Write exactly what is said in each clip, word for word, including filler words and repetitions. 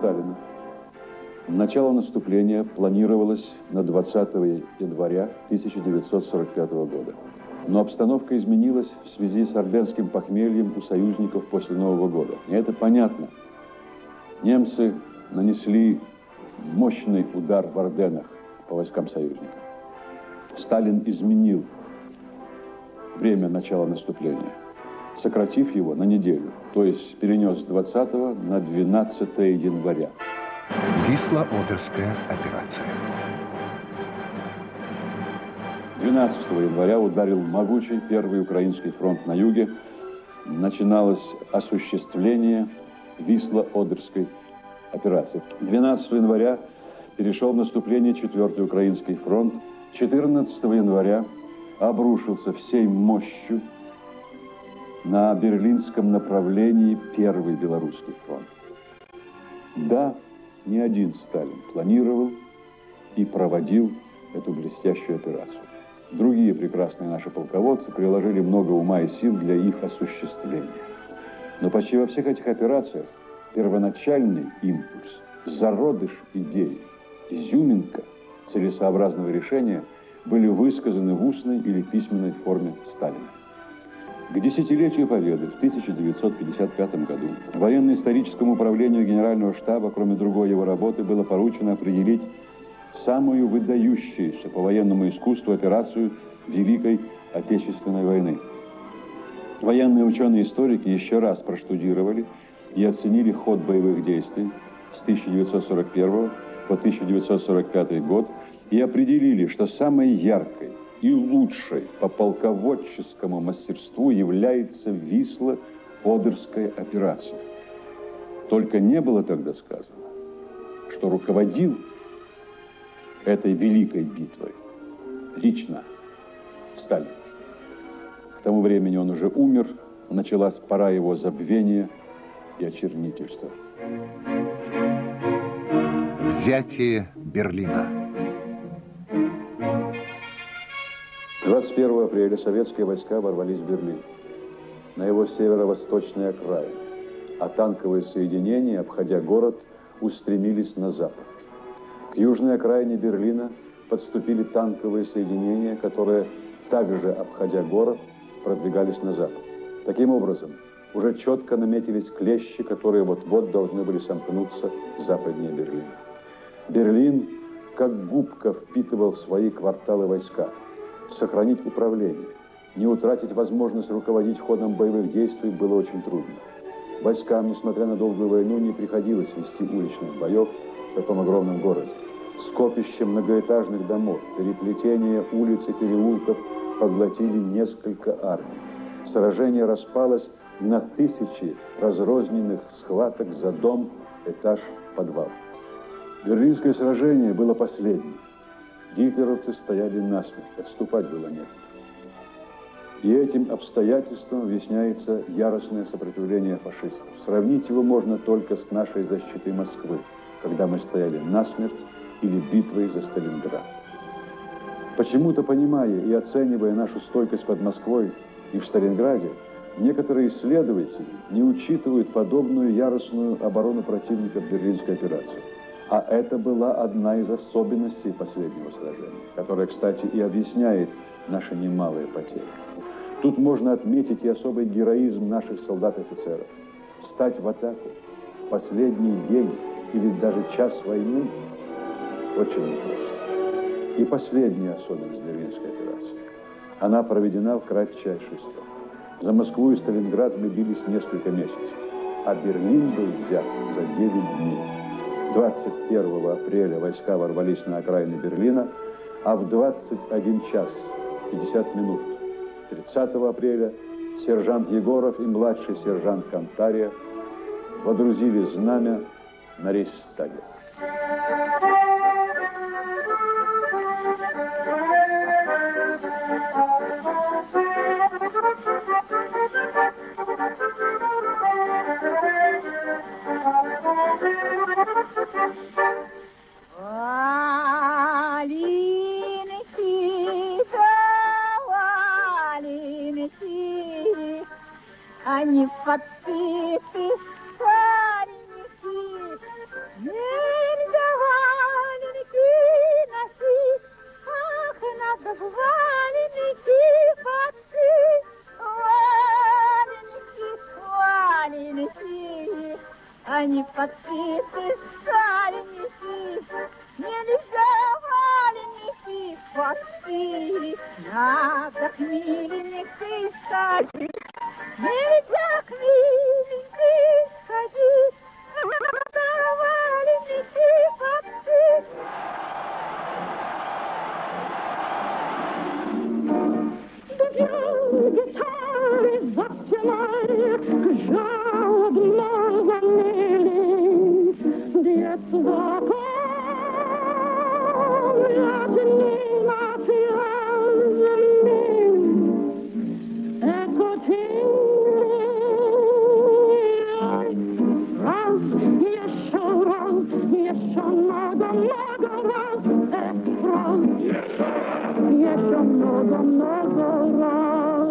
Сталина. Начало наступления планировалось на двадцатое января тысяча девятьсот сорок пятого года. Но обстановка изменилась в связи с орденским похмельем у союзников после Нового года. И это понятно. Немцы нанесли мощный удар в Орденах по войскам союзников. Сталин изменил время начала наступления, сократив его на неделю, то есть перенес с двадцатого на двенадцатое января. Висло-Одерская операция. двенадцатого января ударил могучий Первый Украинский фронт на юге. Начиналось осуществление Висло-Одерской операции. двенадцатого января перешел в наступление Четвертый Украинский фронт. четырнадцатого января обрушился всей мощью на берлинском направлении Первый Белорусский фронт. Да, не один Сталин планировал и проводил эту блестящую операцию. Другие прекрасные наши полководцы приложили много ума и сил для их осуществления. Но почти во всех этих операциях первоначальный импульс, зародыш идеи, изюминка целесообразного решения были высказаны в устной или письменной форме Сталина. К десятилетию Победы в тысяча девятьсот пятьдесят пятом году военно-историческому управлению Генерального штаба, кроме другой его работы, было поручено определить самую выдающуюся по военному искусству операцию Великой Отечественной войны. Военные ученые-историки еще раз проштудировали и оценили ход боевых действий с тысяча девятьсот сорок первого по тысяча девятьсот сорок пятый год и определили, что самой яркой и лучшей по полководческому мастерству является Висло-Одерская операция. Только не было тогда сказано, что руководил этой великой битвой лично Сталин. К тому времени он уже умер, началась пора его забвения и очернительства. Взятие Берлина. двадцать первого апреля советские войска ворвались в Берлин, на его северо-восточной окраине, а танковые соединения, обходя город, устремились на запад. К южной окраине Берлина подступили танковые соединения, которые, также обходя город, продвигались на запад. Таким образом, уже четко наметились клещи, которые вот-вот должны были сомкнуться западнее Берлина. Берлин, как губка, впитывал в свои кварталы войска. Сохранить управление, не утратить возможность руководить ходом боевых действий было очень трудно. Войскам, несмотря на долгую войну, не приходилось вести уличных боев в таком огромном городе. Скопище многоэтажных домов, переплетение улиц и переулков поглотили несколько армий. Сражение распалось на тысячи разрозненных схваток за дом, этаж, подвал. Берлинское сражение было последним. Гитлеровцы стояли насмерть, отступать было некуда. И этим обстоятельством объясняется яростное сопротивление фашистов. Сравнить его можно только с нашей защитой Москвы, когда мы стояли насмерть, или битвой за Сталинград. Почему-то, понимая и оценивая нашу стойкость под Москвой и в Сталинграде, некоторые исследователи не учитывают подобную яростную оборону противника в Берлинской операции. А это была одна из особенностей последнего сражения, которая, кстати, и объясняет наши немалые потери. Тут можно отметить и особый героизм наших солдат-офицеров. Встать в атаку в последний день или даже час войны очень непросто. И последняя особенность Берлинской операции. Она проведена в кратчайший срок. За Москву и Сталинград мы бились несколько месяцев, а Берлин был взят за девять дней. двадцать первого апреля войска ворвались на окраины Берлина, а в двадцать один час пятьдесят минут тридцатого апреля сержант Егоров и младший сержант Кантария водрузили знамя на Рейхстаге. Они подпиты, старенькие, Нельзя валенки носить, ах, надо в валенки подцы. Валенки, валенки, они подшиты шаленики. Нельзя валенки подцы, надо к миленькой сходить. Нельзя к миленькой сходить, надо валенки подцы. The young guitar is just alive, жалобно заныли. Детство помнят напьяными. Это раз, еще раз, еще много-много раз. Это раз, еще много-много раз.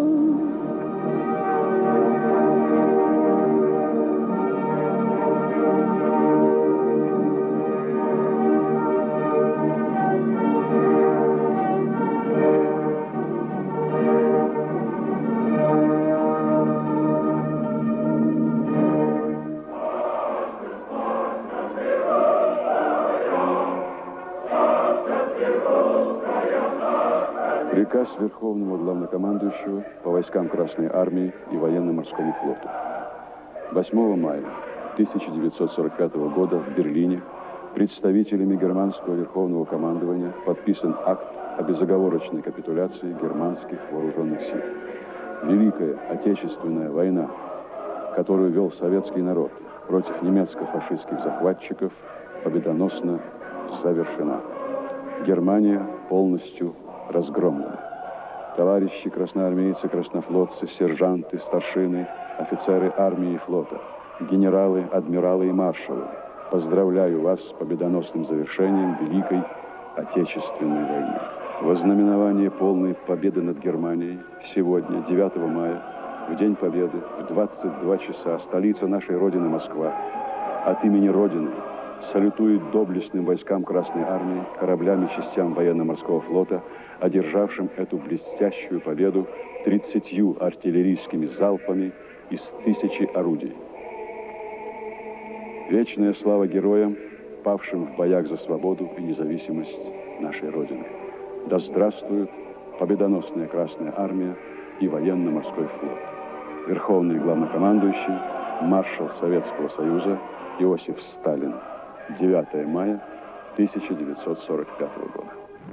Приказ Верховного Главнокомандующего по войскам Красной Армии и Военно-Морскому флоту. восьмого мая тысяча девятьсот сорок пятого года в Берлине представителями германского Верховного командования подписан акт о безоговорочной капитуляции германских вооруженных сил. Великая Отечественная война, которую вел советский народ против немецко-фашистских захватчиков, победоносно завершена. Германия полностью разгромлена. Товарищи красноармейцы, краснофлотцы, сержанты, старшины, офицеры армии и флота, генералы, адмиралы и маршалы, поздравляю вас с победоносным завершением Великой Отечественной войны. Во знаменование полной победы над Германией сегодня, девятого мая, в День Победы, в двадцать два часа, столица нашей Родины Москва, от имени Родины салютует доблестным войскам Красной Армии, кораблям и частям Военно-Морского флота, одержавшим эту блестящую победу тридцатью артиллерийскими залпами из тысячи орудий. Вечная слава героям, павшим в боях за свободу и независимость нашей Родины. Да здравствует победоносная Красная Армия и Военно-Морской флот. Верховный главнокомандующий, маршал Советского Союза Иосиф Сталин. девятого мая тысяча девятьсот сорок пятого года.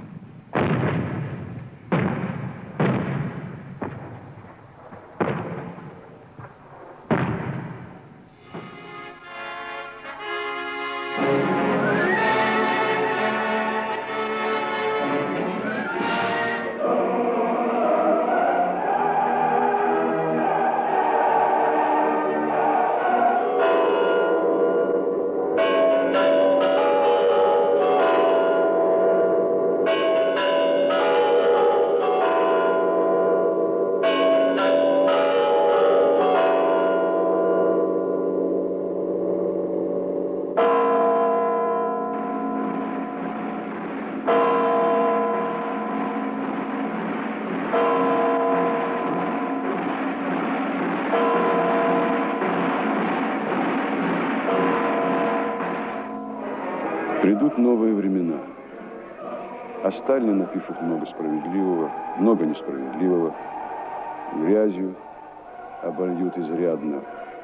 Придут новые времена. О Сталине напишут много справедливого, много несправедливого. Грязью обольют изрядно.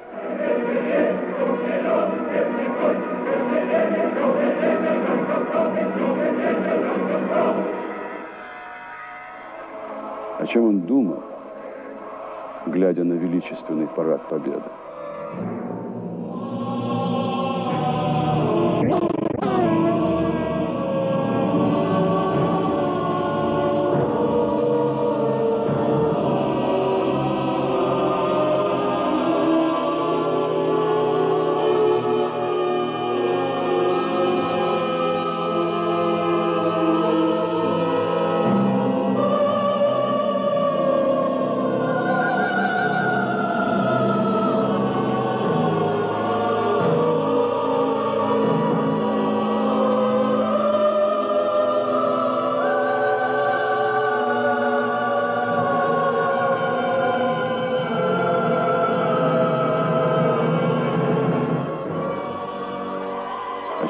О чем он думал, глядя на величественный парад Победы?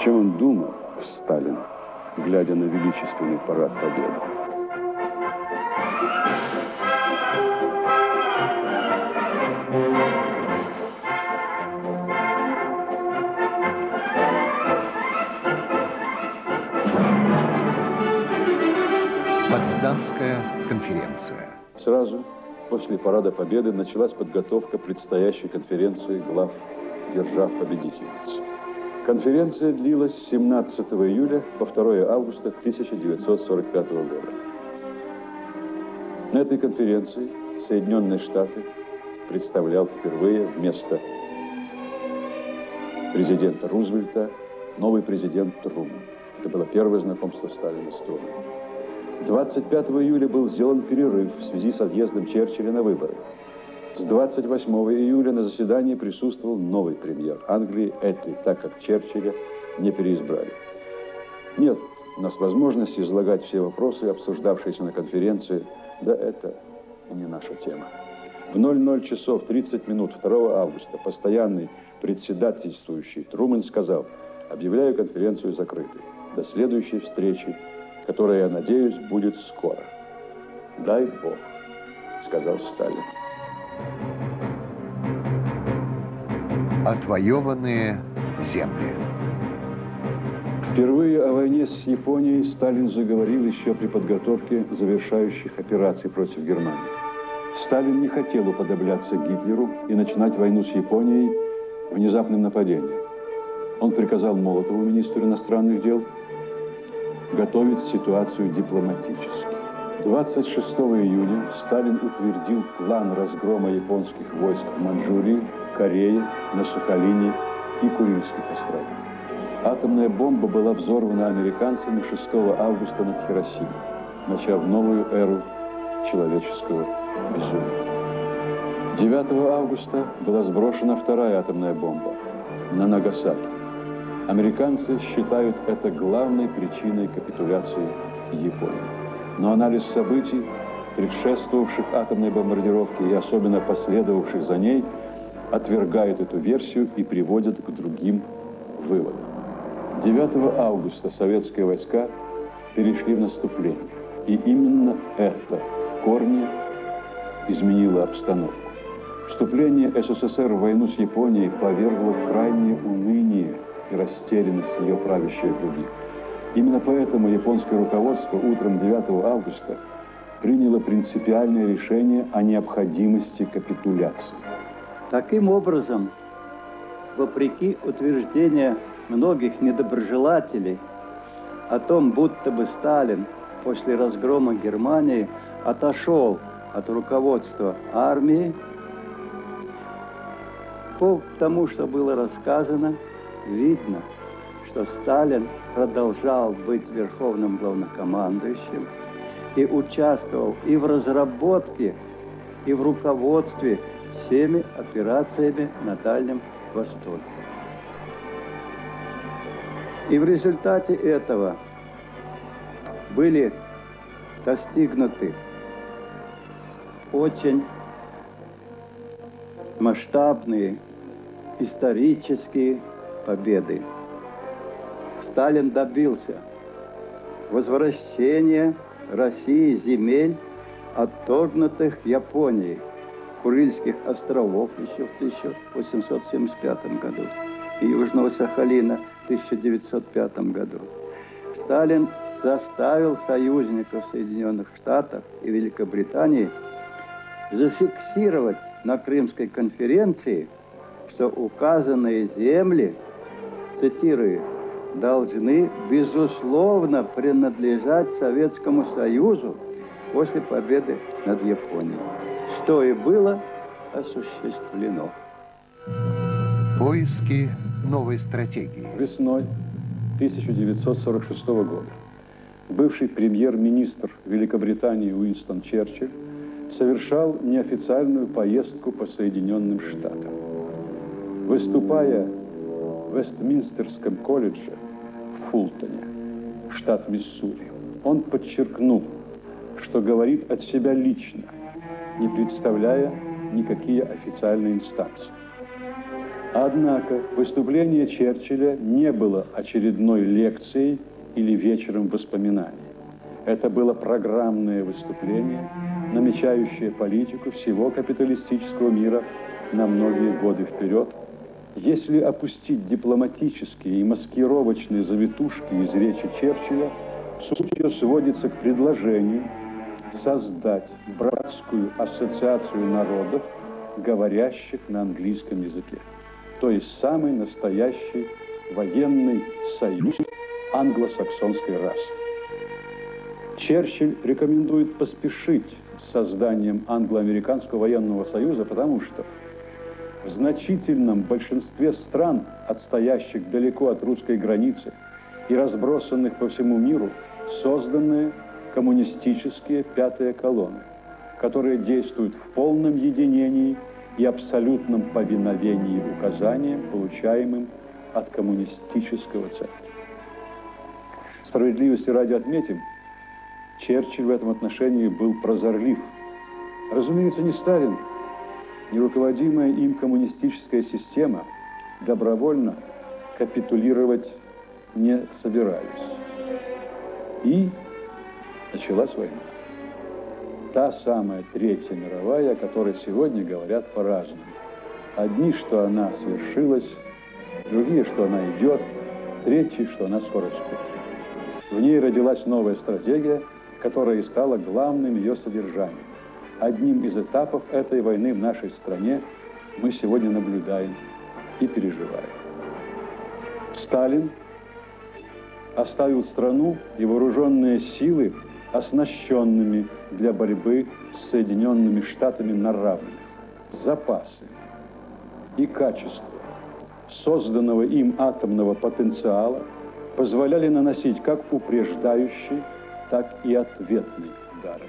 чем он думал, Сталин, глядя на величественный парад Победы? Потсдамская конференция. Сразу после Парада Победы началась подготовка предстоящей конференции глав держав-победительниц. Конференция длилась с семнадцатого июля по второе августа тысяча девятьсот сорок пятого года. На этой конференции Соединенные Штаты представлял впервые вместо президента Рузвельта новый президент Трумэн. Это было первое знакомство Сталина с Трумэном. двадцать пятого июля был сделан перерыв в связи с отъездом Черчилля на выборы. С двадцать восьмого июля на заседании присутствовал новый премьер Англии Этли, так как Черчилля не переизбрали. Нет у нас возможности излагать все вопросы, обсуждавшиеся на конференции, да это не наша тема. В ноль ноль часов тридцать минут второго августа постоянный председательствующий Трумэн сказал: объявляю конференцию закрытой. До следующей встречи, которая, я надеюсь, будет скоро. Дай Бог, сказал Сталин. Отвоеванные земли. Впервые о войне с Японией Сталин заговорил еще при подготовке завершающих операций против Германии. Сталин не хотел уподобляться Гитлеру и начинать войну с Японией внезапным нападением. Он приказал Молотову, министру иностранных дел, готовить ситуацию дипломатически. двадцать шестого июня Сталин утвердил план разгрома японских войск в Маньчжурии, Корее, на Сахалине и Курильских островах. Атомная бомба была взорвана американцами шестого августа над Хиросимой, начав новую эру человеческого безумия. девятого августа была сброшена вторая атомная бомба на Нагасаки. Американцы считают это главной причиной капитуляции Японии. Но анализ событий, предшествовавших атомной бомбардировке и особенно последовавших за ней, отвергает эту версию и приводит к другим выводам. девятого августа советские войска перешли в наступление. И именно это в корне изменило обстановку. Вступление СССР в войну с Японией повергло в крайнее уныние и растерянность ее правящих круги. Именно поэтому японское руководство утром девятого августа приняло принципиальное решение о необходимости капитуляции. Таким образом, вопреки утверждению многих недоброжелателей о том, будто бы Сталин после разгрома Германии отошел от руководства армии, по тому, что было рассказано, видно, что Сталин продолжал быть верховным главнокомандующим и участвовал и в разработке, и в руководстве всеми операциями на Дальнем Востоке. И в результате этого были достигнуты очень масштабные исторические победы. Сталин добился возвращения России земель, отторгнутых Японией, Курильских островов еще в тысяча восемьсот семьдесят пятом году и Южного Сахалина в тысяча девятьсот пятом году. Сталин заставил союзников Соединенных Штатов и Великобритании зафиксировать на Крымской конференции, что указанные земли, цитирую, должны безусловно принадлежать Советскому Союзу после победы над Японией, что и было осуществлено. Поиски новой стратегии. Весной тысяча девятьсот сорок шестого года бывший премьер-министр Великобритании Уинстон Черчилль совершал неофициальную поездку по Соединенным Штатам. Выступая в Вестминстерском колледже в Фултоне, штат Миссури, он подчеркнул, что говорит от себя лично, не представляя никакие официальные инстанции. Однако выступление Черчилля не было очередной лекцией или вечером воспоминаний. Это было программное выступление, намечающее политику всего капиталистического мира на многие годы вперед. Если опустить дипломатические и маскировочные завитушки из речи Черчилля, суть ее сводится к предложению создать братскую ассоциацию народов, говорящих на английском языке. То есть самый настоящий военный союз англосаксонской расы. Черчилль рекомендует поспешить с созданием англо-американского военного союза, потому что в значительном большинстве стран, отстоящих далеко от русской границы и разбросанных по всему миру, созданы коммунистические пятые колонны, которые действуют в полном единении и абсолютном повиновении указаниям, получаемым от коммунистического центра. Справедливости ради отметим, Черчилль в этом отношении был прозорлив. Разумеется, ни Сталин, ни руководимая им коммунистическая система добровольно капитулировать не собирались. И началась война. Та самая Третья мировая, о которой сегодня говорят по-разному. Одни, что она свершилась, другие, что она идет, третьи, что она скоро вступит. В ней родилась новая стратегия, которая и стала главным ее содержанием. Одним из этапов этой войны в нашей стране мы сегодня наблюдаем и переживаем. Сталин оставил страну и вооруженные силы оснащенными для борьбы с Соединенными Штатами на равных. Запасы и качество созданного им атомного потенциала позволяли наносить как упреждающие, так и ответные удары.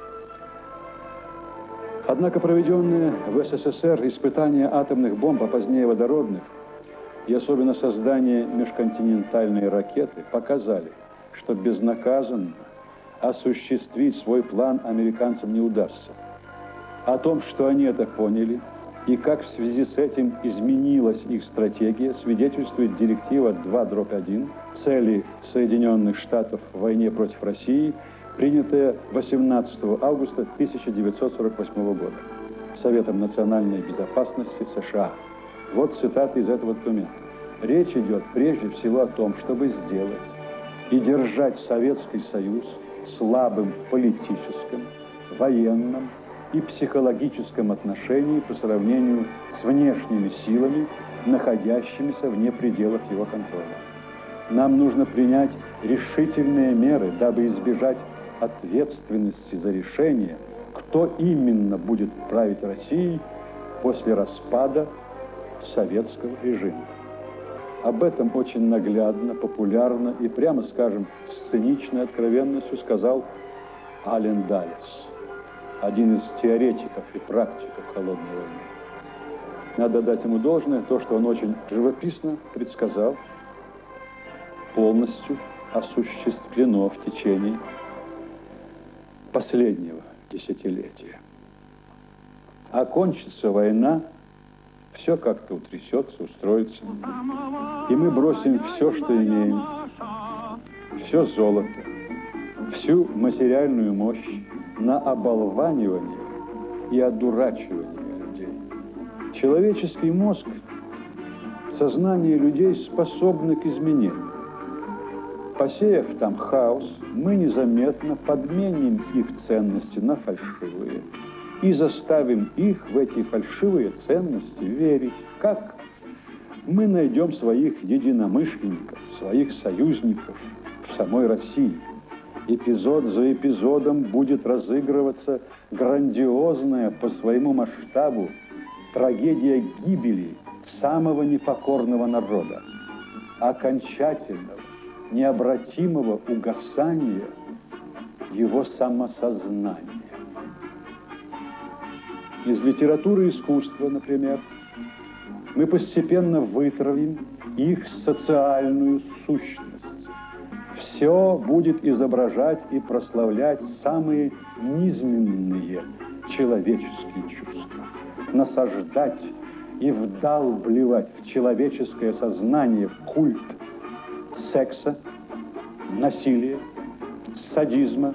Однако проведенные в СССР испытания атомных бомб, а позднее водородных, и особенно создание межконтинентальной ракеты, показали, что безнаказанно осуществить свой план американцам не удастся. О том, что они это поняли, и как в связи с этим изменилась их стратегия, свидетельствует директива два дробь один «Цели Соединенных Штатов в войне против России», принятая восемнадцатого августа тысяча девятьсот сорок восьмого года Советом национальной безопасности США. Вот цитаты из этого документа. Речь идет прежде всего о том, чтобы сделать и держать Советский Союз слабым в политическом, военном и психологическом отношении по сравнению с внешними силами, находящимися вне пределов его контроля. Нам нужно принять решительные меры, дабы избежать ответственности за решение, кто именно будет править Россией после распада советского режима. Об этом очень наглядно, популярно и, прямо скажем, с циничной откровенностью сказал Ален Даллес, один из теоретиков и практиков холодной войны. Надо дать ему должное, то, что он очень живописно предсказал, полностью осуществлено в течение последнего десятилетия. Окончится война, все как-то утрясется, устроится. И мы бросим все, что имеем, все золото, всю материальную мощь на оболванивание и одурачивание людей. Человеческий мозг, сознание людей способны к изменению. Посеяв там хаос, мы незаметно подменим их ценности на фальшивые и заставим их в эти фальшивые ценности верить. Как? Мы найдем своих единомышленников, своих союзников в самой России. Эпизод за эпизодом будет разыгрываться грандиозная по своему масштабу трагедия гибели самого непокорного народа, окончательного, необратимого угасания его самосознания. Из литературы и искусства, например, мы постепенно вытравим их социальную сущность. Все будет изображать и прославлять самые низменные человеческие чувства, насаждать и вдалбливать в человеческое сознание культ секса, насилия, садизма,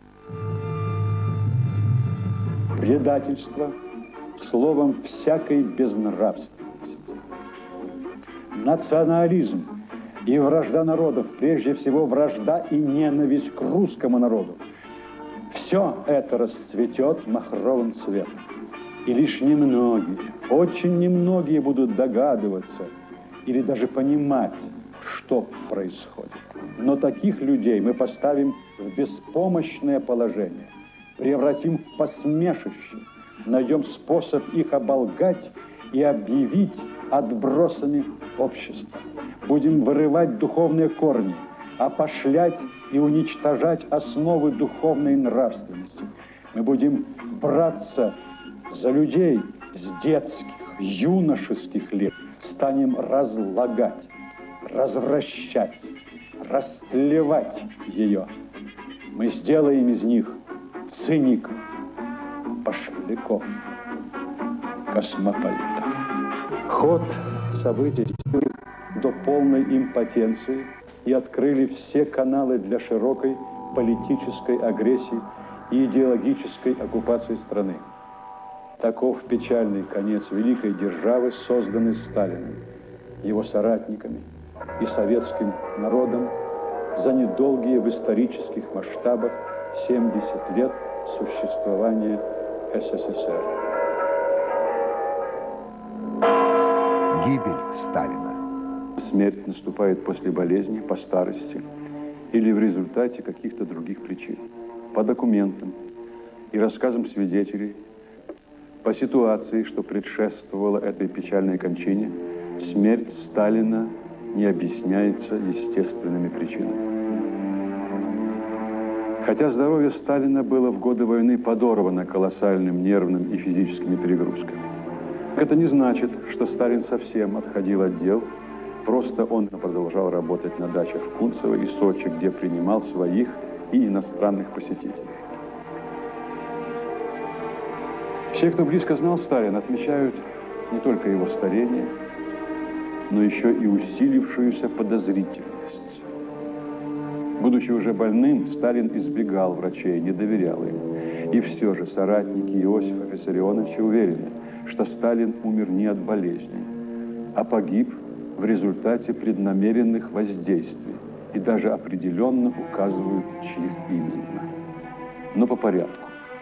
предательства, словом, всякой безнравственности. Национализм и вражда народов, прежде всего вражда и ненависть к русскому народу, все это расцветет махровым цветом. И лишь немногие, очень немногие будут догадываться или даже понимать, что происходит. Но таких людей мы поставим в беспомощное положение, превратим в посмешище, найдем способ их оболгать и объявить отбросами общества. Будем вырывать духовные корни, опошлять и уничтожать основы духовной нравственности. Мы будем браться за людей с детских, юношеских лет, станем разлагать, развращать, растлевать ее. Мы сделаем из них циников, пошляков, космополитов. Ход событий до полной импотенции и открыли все каналы для широкой политической агрессии и идеологической оккупации страны. Таков печальный конец великой державы, созданной Сталиным, его соратниками и советским народом за недолгие в исторических масштабах семьдесят лет существования СССР. Гибель Сталина. Смерть наступает после болезни, по старости или в результате каких-то других причин. По документам и рассказам свидетелей, по ситуации, что предшествовало этой печальной кончине, смерть Сталина не объясняется естественными причинами. Хотя здоровье Сталина было в годы войны подорвано колоссальным нервным и физическими перегрузками. Это не значит, что Сталин совсем отходил от дел, просто он продолжал работать на дачах в Кунцево и Сочи, где принимал своих и иностранных посетителей. Все, кто близко знал Сталина, отмечают не только его старение, но еще и усилившуюся подозрительность. Будучи уже больным, Сталин избегал врачей, не доверял им. И все же соратники Иосифа Виссарионовича уверены, что Сталин умер не от болезни, а погиб в результате преднамеренных воздействий и даже определенно указывают, чьих именно. Но по порядку.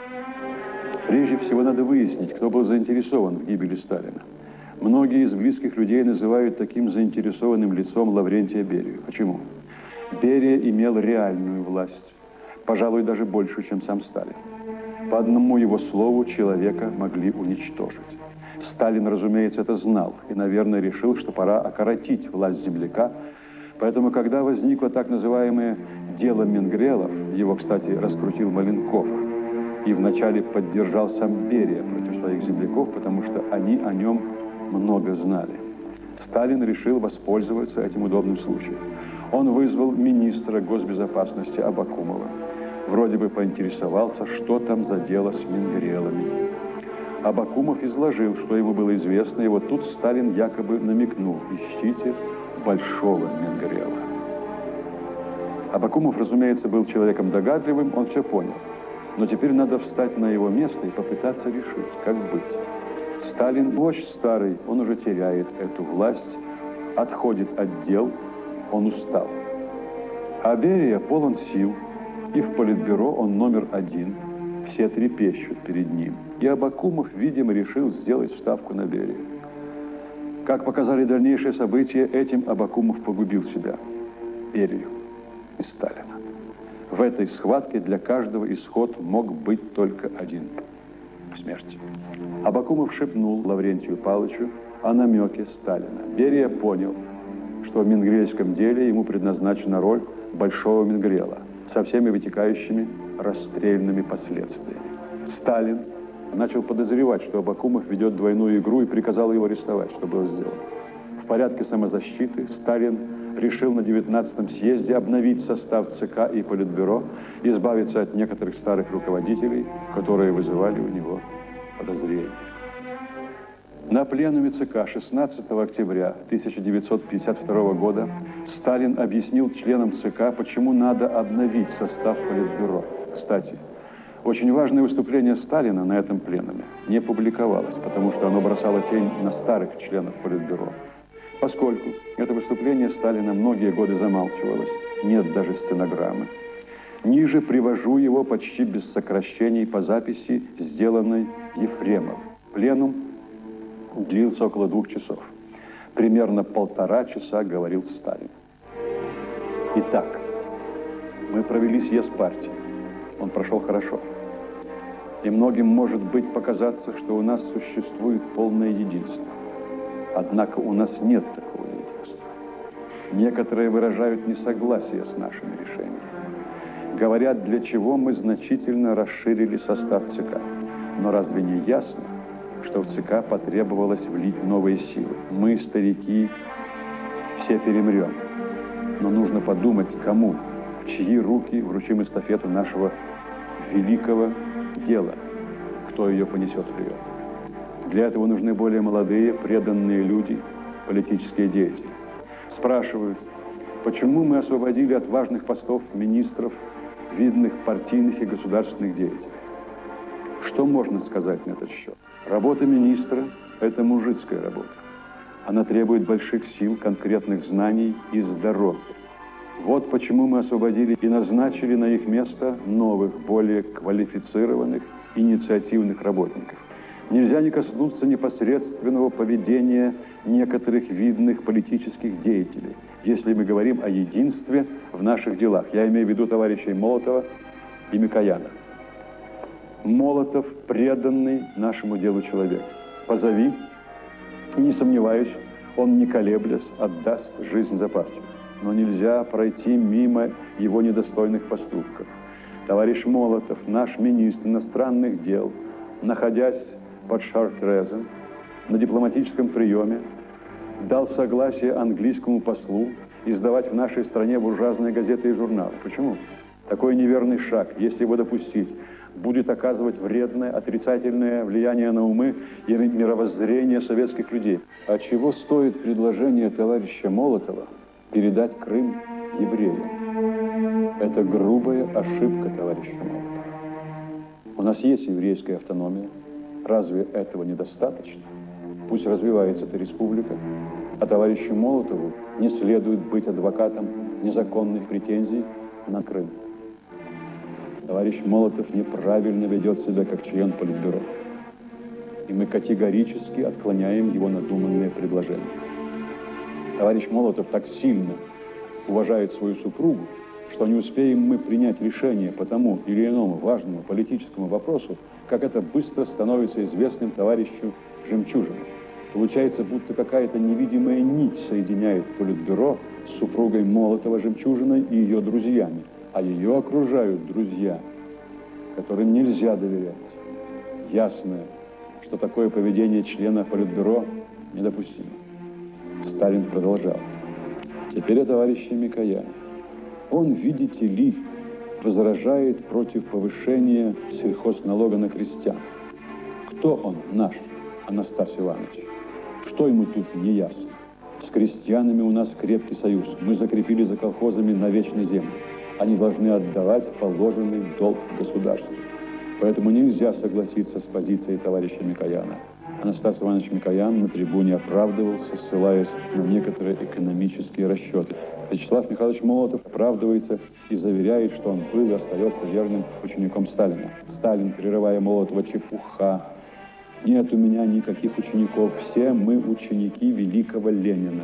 Прежде всего надо выяснить, кто был заинтересован в гибели Сталина. Многие из близких людей называют таким заинтересованным лицом Лаврентия Берию. Почему? Берия имел реальную власть, пожалуй, даже большую, чем сам Сталин. По одному его слову человека могли уничтожить. Сталин, разумеется, это знал и, наверное, решил, что пора окоротить власть земляка. Поэтому, когда возникло так называемое «дело Менгрелов», его, кстати, раскрутил Маленков, и вначале поддержал сам Берия против своих земляков, потому что они о нем много знали. Сталин решил воспользоваться этим удобным случаем. Он вызвал министра госбезопасности Абакумова. Вроде бы поинтересовался, что там за дело с Менгрелами. Абакумов изложил, что ему было известно, и вот тут Сталин якобы намекнул: ищите большого Менгрела. Абакумов, разумеется, был человеком догадливым, он все понял. Но теперь надо встать на его место и попытаться решить, как быть. Сталин вождь старый, он уже теряет эту власть, отходит от дел, он устал. А Берия полон сил, и в Политбюро он номер один, все трепещут перед ним. И Абакумов, видимо, решил сделать ставку на Берия. Как показали дальнейшие события, этим Абакумов погубил себя, Берию и Сталина. В этой схватке для каждого исход мог быть только один – смерть. Абакумов шепнул Лаврентию Павловичу о намеке Сталина. Берия понял, что в менгрельском деле ему предназначена роль большого Менгрела со всеми вытекающими расстрельными последствиями. Сталин начал подозревать, что Абакумов ведет двойную игру, и приказал его арестовать, что было сделано. В порядке самозащиты Сталин решил на девятнадцатом съезде обновить состав ЦК и Политбюро, избавиться от некоторых старых руководителей, которые вызывали у него подозрения. На пленуме ЦК шестнадцатого октября тысяча девятьсот пятьдесят второго года Сталин объяснил членам ЦК, почему надо обновить состав Политбюро. Кстати, очень важное выступление Сталина на этом пленуме не публиковалось, потому что оно бросало тень на старых членов Политбюро. Поскольку это выступление Сталина многие годы замалчивалось, нет даже стенограммы, ниже привожу его почти без сокращений по записи, сделанной Ефремовым. Пленум длился около двух часов. Примерно полтора часа говорил Сталин. Итак, мы провели съезд партии. Он прошел хорошо. И многим может быть показаться, что у нас существует полное единство. Однако у нас нет такого единства. Некоторые выражают несогласие с нашими решениями. Говорят, для чего мы значительно расширили состав ЦК. Но разве не ясно, что в ЦК потребовалось влить новые силы? Мы, старики, все перемрем. Но нужно подумать, кому, в чьи руки вручим эстафету нашего великого дела, кто ее понесет вперед. Для этого нужны более молодые, преданные люди, политические деятели. Спрашивают, почему мы освободили от важных постов министров, видных партийных и государственных деятелей? Что можно сказать на этот счет? Работа министра – это мужицкая работа. Она требует больших сил, конкретных знаний и здоровья. Вот почему мы освободили и назначили на их место новых, более квалифицированных, инициативных работников. Нельзя не коснуться непосредственного поведения некоторых видных политических деятелей, если мы говорим о единстве в наших делах. Я имею в виду товарищей Молотова и Микояна. Молотов – преданный нашему делу человек. Позови, и не сомневаюсь, он, не колеблясь, отдаст жизнь за партию. Но нельзя пройти мимо его недостойных поступков. Товарищ Молотов, наш министр иностранных дел, находясь под Шартрезом на дипломатическом приеме, дал согласие английскому послу издавать в нашей стране буржуазные газеты и журналы. Почему? Такой неверный шаг, если его допустить, будет оказывать вредное, отрицательное влияние на умы и мировоззрение советских людей. А чего стоит предложение товарища Молотова передать Крым евреям? Это грубая ошибка товарища Молотова. У нас есть еврейская автономия. Разве этого недостаточно? Пусть развивается эта республика, а товарищу Молотову не следует быть адвокатом незаконных претензий на Крым. Товарищ Молотов неправильно ведет себя как член Политбюро. И мы категорически отклоняем его надуманные предложения. Товарищ Молотов так сильно уважает свою супругу, что не успеем мы принять решение по тому или иному важному политическому вопросу, как это быстро становится известным товарищу Жемчужину. Получается, будто какая-то невидимая нить соединяет Политбюро с супругой Молотова Жемчужиной и ее друзьями, а ее окружают друзья, которым нельзя доверять. Ясно, что такое поведение члена Политбюро недопустимо. Сталин продолжал. Теперь о товарище Микояне. Он, видите ли, возражает против повышения сельхозналога на крестьян. Кто он наш, Анастас Иванович? Что ему тут не ясно? С крестьянами у нас крепкий союз. Мы закрепили за колхозами на вечной земле. Они должны отдавать положенный долг государству. Поэтому нельзя согласиться с позицией товарища Микояна. Анастас Иванович Микоян на трибуне оправдывался, ссылаясь на некоторые экономические расчеты. Вячеслав Михайлович Молотов оправдывается и заверяет, что он был и остается верным учеником Сталина. Сталин, прерывая Молотова: чепуха. Нет у меня никаких учеников, все мы ученики великого Ленина.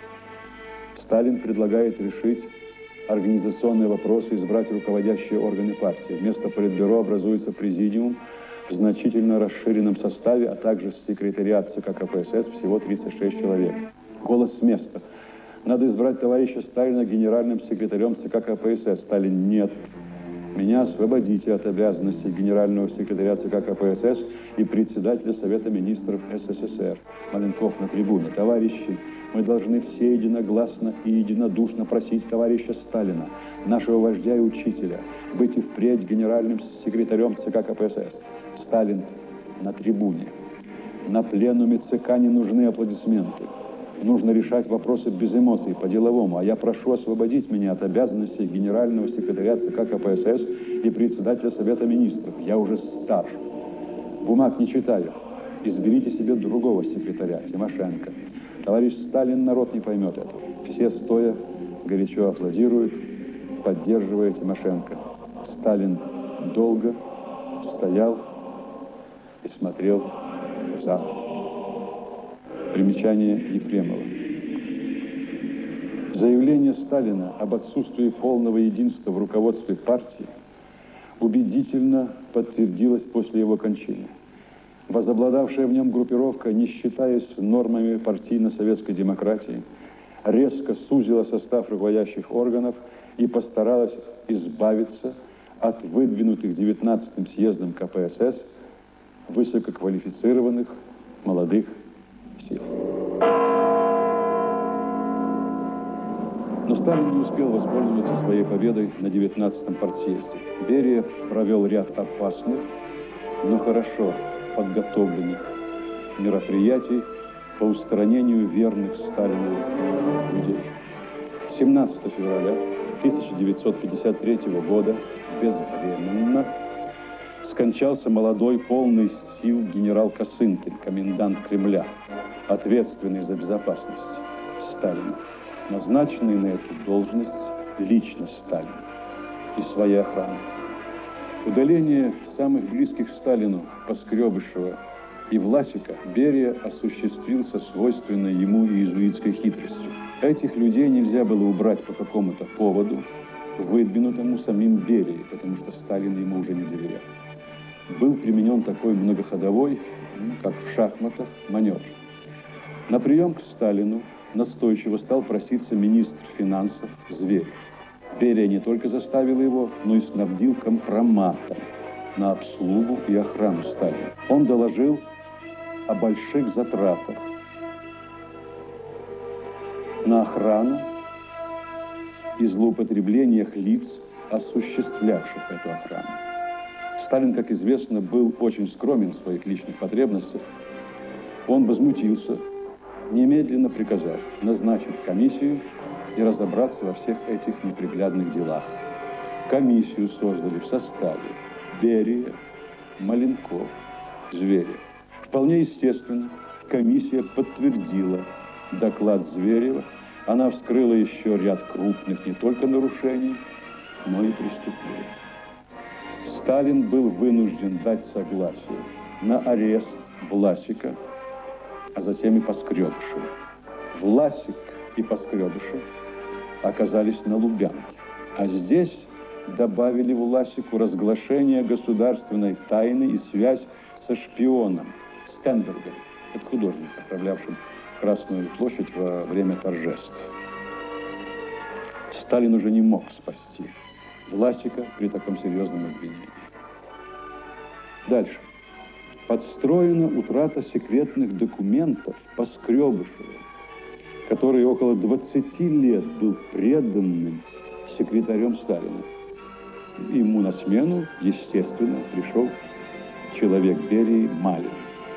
Сталин предлагает решить организационные вопросы, избрать руководящие органы партии. Вместо Политбюро образуется президиум в значительно расширенном составе, а также секретариат ЦК КПСС, всего тридцать шесть человек. Голос с места. Надо избрать товарища Сталина генеральным секретарем ЦК КПСС. Сталин: нет. Меня освободите от обязанностей генерального секретаря ЦК КПСС и председателя Совета министров СССР. Маленков на трибуне. Товарищи, мы должны все единогласно и единодушно просить товарища Сталина, нашего вождя и учителя, быть и впредь генеральным секретарем ЦК КПСС. Сталин на трибуне. На пленуме ЦК не нужны аплодисменты. Нужно решать вопросы без эмоций, по-деловому. А я прошу освободить меня от обязанностей генерального секретаря ЦК КПСС и председателя Совета Министров. Я уже стар. Бумаг не читаю. Изберите себе другого секретаря, Тимошенко. Товарищ Сталин, народ не поймет этого. Все стоя горячо аплодируют, поддерживая Тимошенко. Сталин долго стоял и смотрел в зал. Примечание Ефремова. Заявление Сталина об отсутствии полного единства в руководстве партии убедительно подтвердилось после его кончины. Возобладавшая в нем группировка, не считаясь нормами партийно-советской демократии, резко сузила состав руководящих органов и постаралась избавиться от выдвинутых девятнадцатым съездом КПСС высококвалифицированных молодых сил. Но Сталин не успел воспользоваться своей победой на девятнадцатом партсъезде. Берия провел ряд опасных, но хорошо подготовленных мероприятий по устранению верных Сталину людей. семнадцатого февраля тысяча девятьсот пятьдесят третьего года безвременно скончался молодой, полный сил генерал Косынкин, комендант Кремля, ответственный за безопасность Сталина, назначенный на эту должность лично Сталин и своей охраной. Удаление самых близких Сталину Поскребышева и Власика Берия осуществил со свойственной ему иезуитской хитростью. Этих людей нельзя было убрать по какому-то поводу, выдвинутому самим Берией, потому что Сталин ему уже не доверял. Был применен такой многоходовой, как в шахматах, маневр. На прием к Сталину настойчиво стал проситься министр финансов Зверев. Берия не только заставил его, но и снабдил компроматом на обслугу и охрану Сталина. Он доложил о больших затратах на охрану и злоупотреблениях лиц, осуществлявших эту охрану. Сталин, как известно, был очень скромен в своих личных потребностях. Он возмутился, немедленно приказав назначить комиссию и разобраться во всех этих неприглядных делах. Комиссию создали в составе Берия, Маленков, Зверев. Вполне естественно, комиссия подтвердила доклад Зверева. Она вскрыла еще ряд крупных не только нарушений, но и преступлений. Сталин был вынужден дать согласие на арест Власика, а затем и Поскребышева. Власик и Поскребышев оказались на Лубянке, а здесь добавили Власику разглашение государственной тайны и связь со шпионом Стенбергом. Это художник, отправлявшим Красную площадь во время торжеств. Сталин уже не мог спасти Власика при таком серьезном обвинении. Дальше. Подстроена утрата секретных документов Поскребышева, который около двадцати лет был преданным секретарем Сталина. Ему на смену, естественно, пришел человек Берии Малин.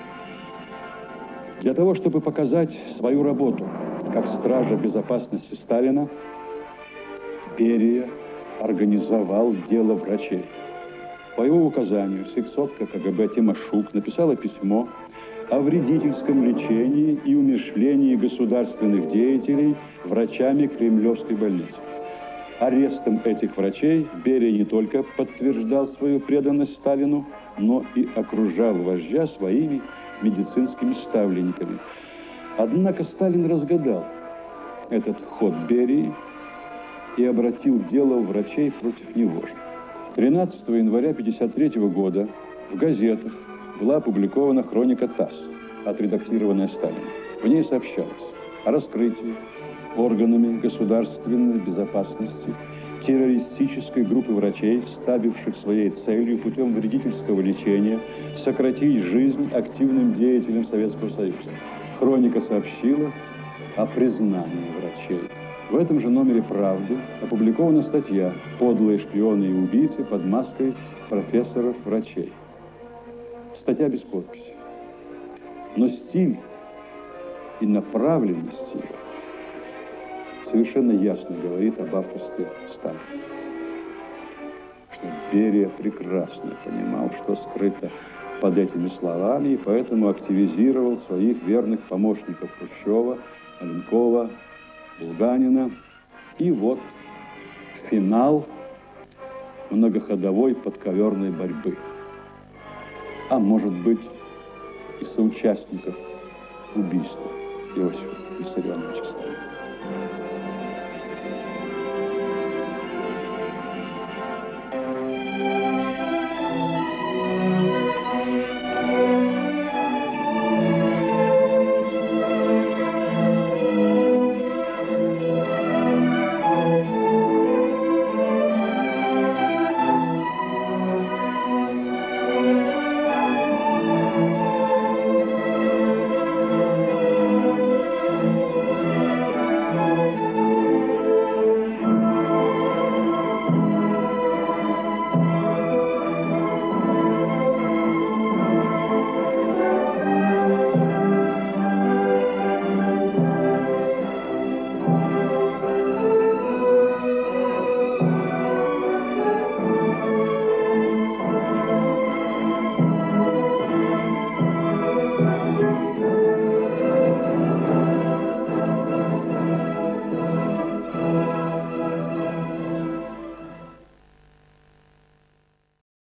Для того, чтобы показать свою работу как стража безопасности Сталина, Берия организовал дело врачей. По его указанию сексотка КГБ Тимошук написала письмо о вредительском лечении и умерщвлении государственных деятелей врачами Кремлевской больницы. Арестом этих врачей Берия не только подтверждал свою преданность Сталину, но и окружал вождя своими медицинскими ставленниками. Однако Сталин разгадал этот ход Берии и обратил дело врачей против него же. тринадцатого января тысяча девятьсот пятьдесят третьего года в газетах была опубликована хроника ТАСС, отредактированная Сталином. В ней сообщалось о раскрытии органами государственной безопасности террористической группы врачей, ставивших своей целью путем вредительского лечения сократить жизнь активным деятелям Советского Союза. Хроника сообщила о признании врачей. В этом же номере «Правды» опубликована статья «Подлые шпионы и убийцы под маской профессоров-врачей». Статья без подписи. Но стиль и направленность его совершенно ясно говорит об авторстве Сталина. Что Берия прекрасно понимал, что скрыто под этими словами, и поэтому активизировал своих верных помощников Хрущева, Маленкова, Булганина. И вот финал многоходовой подковерной борьбы. А может быть, и соучастников убийства Иосифа Виссарионовича Сталина.